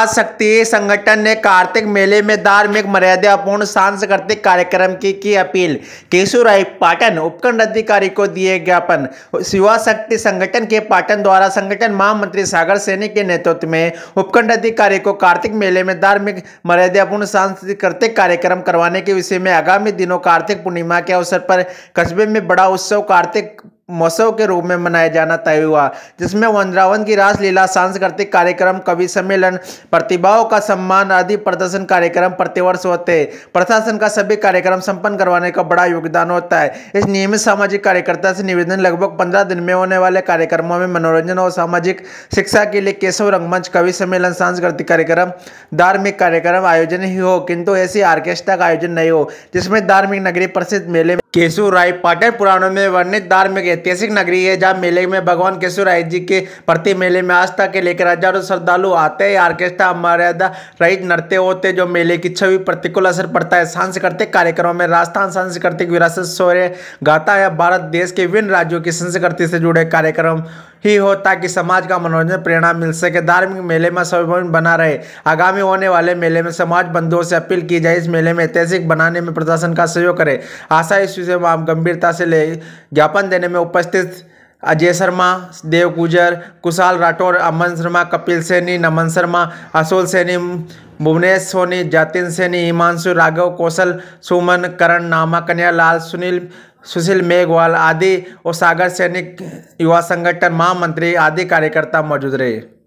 युवा शक्ति संगठन ने कार्तिक मेले में धार्मिक मर्यादापूर्ण सांस्कृतिक कार्यक्रम की अपील। केशुराई पाटन उपखंड अधिकारी को दिए ज्ञापन। युवा शक्ति संगठन के पाटन द्वारा संगठन महामंत्री सागर सैनी के नेतृत्व में उपखंड अधिकारी को कार्तिक मेले में धार्मिक मर्यादापूर्ण सांस्कृतिक कार्यक्रम करवाने के विषय में आगामी दिनों कार्तिक पूर्णिमा के अवसर पर कस्बे में बड़ा उत्सव कार्तिक महोत्सव के रूप में मनाया जाना तय हुआ, जिसमें वृंदावन की रासलीला, सांस्कृतिक कार्यक्रम, कवि सम्मेलन, प्रतिभाओं का सम्मान आदि प्रदर्शन कार्यक्रम प्रतिवर्ष होते हैं। प्रशासन का सभी कार्यक्रम संपन्न करवाने का बड़ा योगदान होता है। इस नियमित सामाजिक कार्यकर्ता से निवेदन, लगभग 15 दिन में होने वाले कार्यक्रमों में मनोरंजन और सामाजिक शिक्षा के लिए केशव रंगमंच, कवि सम्मेलन, सांस्कृतिक कार्यक्रम, धार्मिक कार्यक्रम आयोजन ही हो, किंतु ऐसी ऑर्केस्ट्रा का आयोजन नहीं हो जिसमें धार्मिक नगरी प्रसिद्ध मेले केशुराई पाटन पुराणों में वर्णित धार्मिक ऐतिहासिक नगरी है, जहाँ मेले में भगवान केशुराई जी के प्रति मेले में आस्था के लेकर हजारों श्रद्धालु आते हैं। ऑर्केस्ट्रा मर्यादा रहित नृत्य होते जो मेले की छवि प्रतिकूल असर पड़ता है। सांस्कृतिक कार्यक्रमों में राजस्थान सांस्कृतिक विरासत, शौर्य गाथा या भारत देश के विभिन्न राज्यों की संस्कृति से जुड़े कार्यक्रम ही हो, ताकि समाज का मनोरंजन प्रेरणा मिल सके, धार्मिक मेले में स्वाभिमान बना रहे। आगामी होने वाले मेले में समाज बंधुओं से अपील की जाए इस मेले में ऐतिहासिक बनाने में प्रशासन का सहयोग करे। आशा इस विषय में आप गंभीरता से ले ज्ञापन देने में उपस्थित अजय शर्मा, देव गुजर, कुशाल राठौर, अमन शर्मा, कपिल सैनी, नमन शर्मा, अशोल सैनी, भुवनेश सोनी, जतिन सैनी, हिमांशु, राघव, कौशल, सुमन, करण, नामा, कन्या लाल, सुशील मेघवाल आदि और सागर सैनिक युवा संगठन महामंत्री आदि कार्यकर्ता मौजूद रहे।